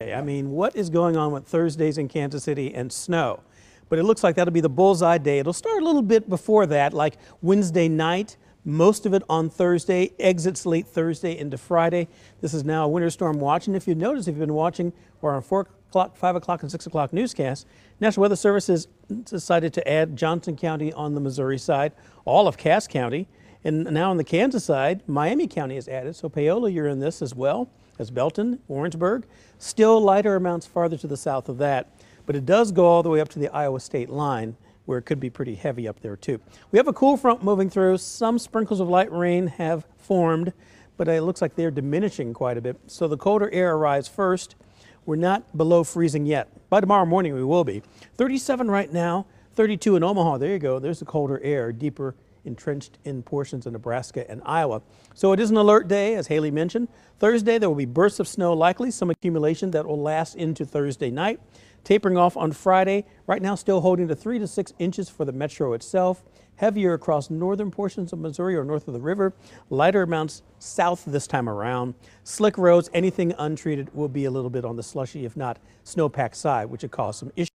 I mean, what is going on with Thursdays in Kansas City and snow? But it looks like that'll be the bullseye day. It'll start a little bit before that, like Wednesday night. Most of it on Thursday, exits late Thursday into Friday. This is now a winter storm watch. And if you notice, if you've been watching our 4 o'clock, 5 o'clock, and 6 o'clock newscasts, National Weather Service has decided to add Johnson County on the Missouri side, all of Cass County. And now on the Kansas side, Miami County is added. So Paola, you're in this as well as Belton, Orangeburg. Still lighter amounts farther to the south of that. But it does go all the way up to the Iowa state line, where it could be pretty heavy up there too. We have a cool front moving through. Some sprinkles of light rain have formed, but it looks like they're diminishing quite a bit. So the colder air arrives first. We're not below freezing yet. By tomorrow morning we will be. 37 right now, 32 in Omaha. There you go. There's the colder air, deeper entrenched in portions of Nebraska and Iowa. So it is an alert day, as Haley mentioned. Thursday there will be bursts of snow likely, some accumulation that will last into Thursday night. Tapering off on Friday, right now still holding to 3 to 6 inches for the metro itself. Heavier across northern portions of Missouri or north of the river. Lighter amounts south this time around. Slick roads, anything untreated will be a little bit on the slushy, if not snowpack side, which would cause some issues.